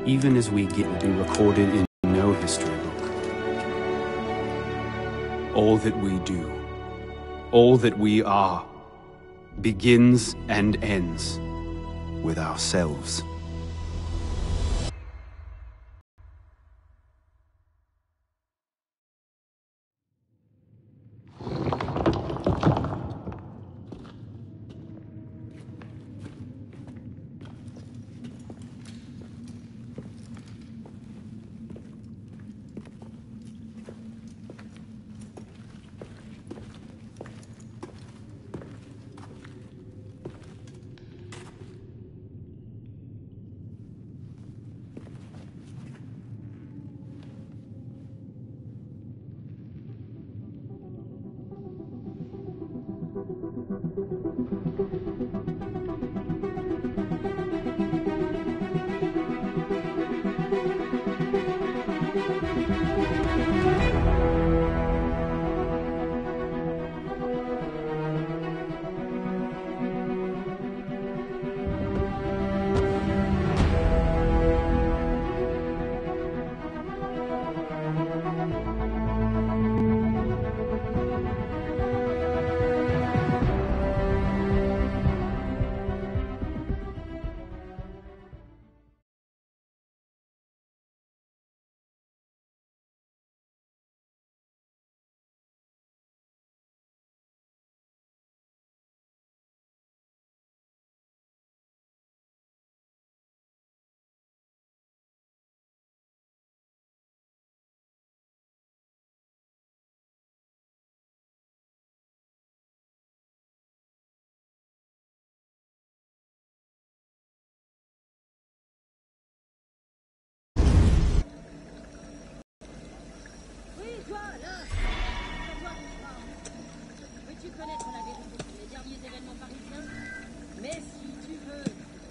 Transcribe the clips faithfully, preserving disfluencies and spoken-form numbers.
even as we get will be recorded in no history book. All that we do, all that we are, begins and ends with ourselves. Veux-tu connaître la vérité sur les derniers événements parisiens? Mais si tu veux.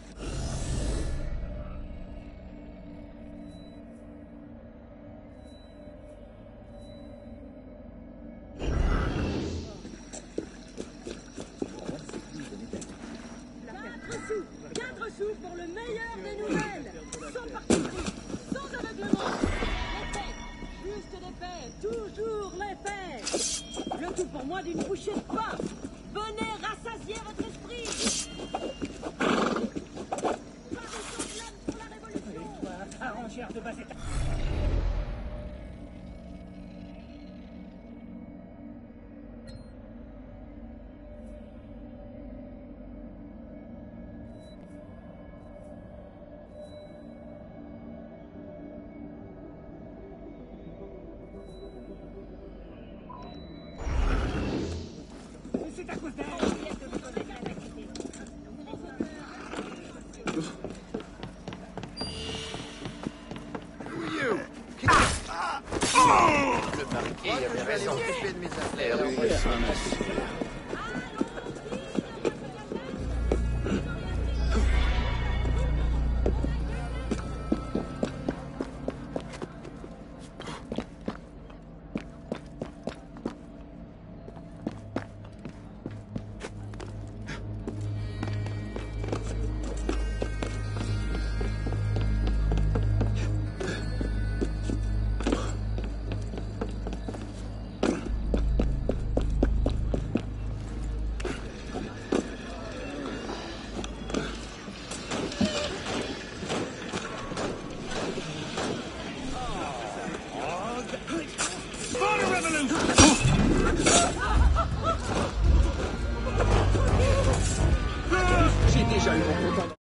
Quatre sous, quatre sous pour le meilleur des nouvelles, sans parti pris, sans aveuglement. Les faits, juste les faits, toujours les faits. Le tout pour moi d'une bouchée de pain. Venez rassasier votre esprit. Paris s'enflamme pour la révolution. Arrangère de bas état. C'est à cause d'elle. Le parquet avait raison. S'occuper de mes affaires. J'ai déjà eu mon content.